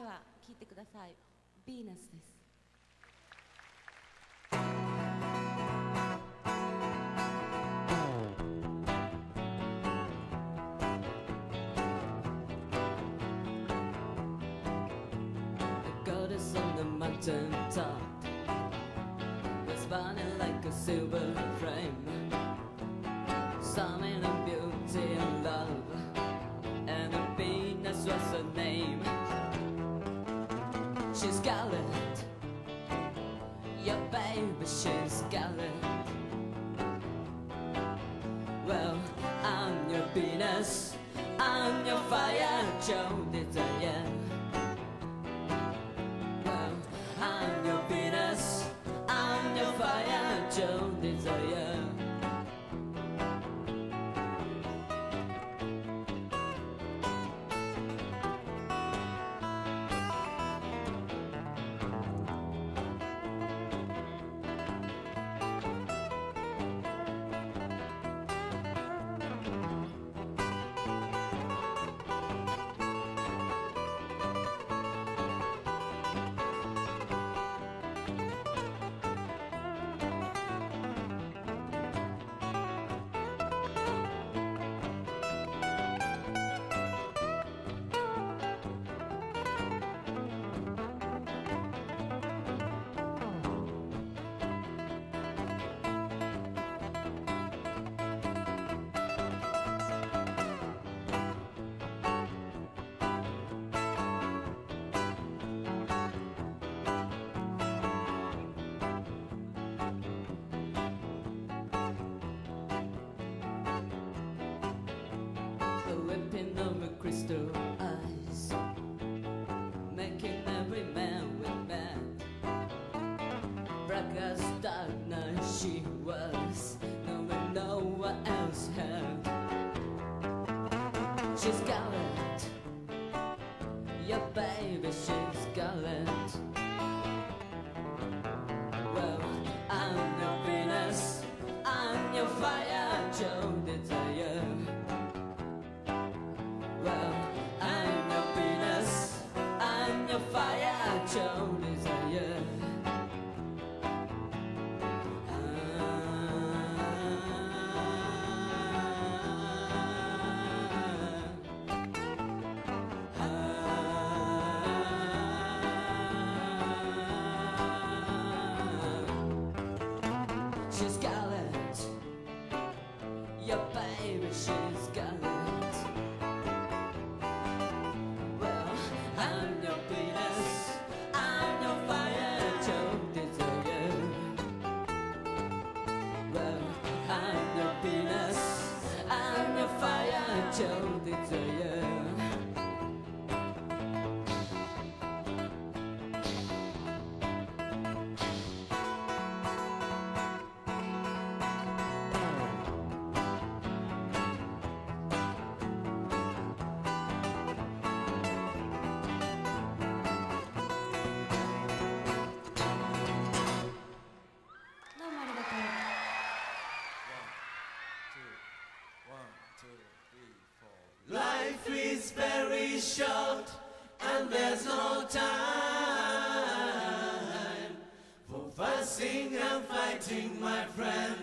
では聴いてください。ヴィーナスです。 Goddess on the mountain top was burning like a silver frame, summoning of beauty and love, and the Venus was her name. She's scarlet, yeah baby, she's scarlet. Well, I'm your Venus, I'm your fire, Joe desire. I'm your Venus, I'm your fire, Joe desire. Whipping of her crystal eyes, making every man with mad. Black as darkness she was, knowing no one else had. She's scarlet, yeah baby, she's scarlet. Well, I'm your Venus, I'm your fire, Joe desire. Well, I'm your Venus, I'm your fire, Joe desire. She's scarlet, yeah baby, she's scarlet. I'm your Venus, I'm your fire, Joe desire. Well, I'm your Venus, I'm your fire, Joe desire. Life is very short and there's no time for fussing and fighting, my friend.